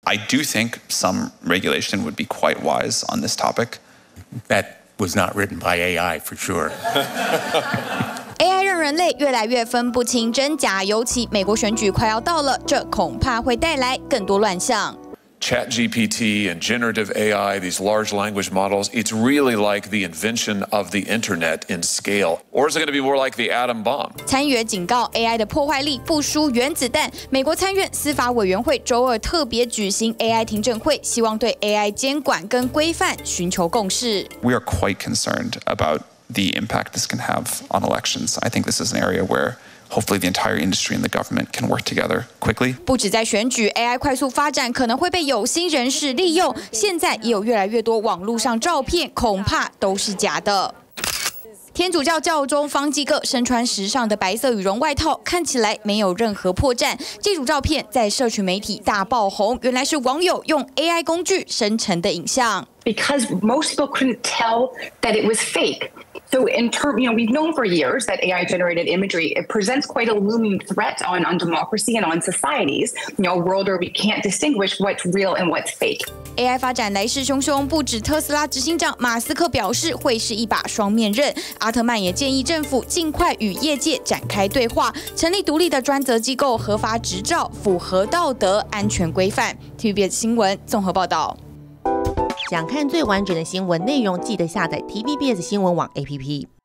I do think some regulation would be quite wise on this topic. That was not written by AI for sure. AI 让人类越来越分不清真假，尤其美国选举快要到了，这恐怕会带来更多乱象。 ChatGPT and generative AI, these large language models, it's really like the invention of the internet in scale. Or is it going to be more like the atom bomb? 参议员警告 AI 的破坏力不输原子弹。美国参院司法委员会周二特别举行 AI 听证会，希望对 AI 监管跟规范寻求共识。 We are quite concerned about the impact this can have on elections. I think this is an area where hopefully the entire industry and the government can work together quickly. 不止在选举 ，AI 快速发展可能会被有心人士利用。现在也有越来越多网络上照片，恐怕都是假的。 天主教教宗方济各身穿时尚的白色羽绒外套，看起来没有任何破绽。这组照片在社群媒体大爆红，原来是网友用 AI 工具生成的影像。 Because most people couldn't tell that it was fake. So we've known for years that AI-generated imagery, it presents quite a looming threat on democracy and on societies. A world where we can't distinguish what's real and what's fake. AI 发展来势汹汹，不止特斯拉执行长马斯克表示会是一把双面刃，阿特曼也建议政府尽快与业界展开对话，成立独立的专责机构，核发执照，符合道德安全规范。TVBS 新闻综合报道。 想看最完整的新闻内容，记得下载 TVBS 新闻网 APP。